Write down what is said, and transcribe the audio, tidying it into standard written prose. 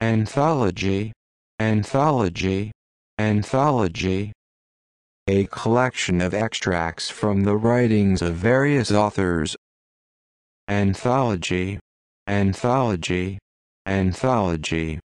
Anthology, anthology, anthology. A collection of extracts from the writings of various authors. Anthology, anthology, anthology.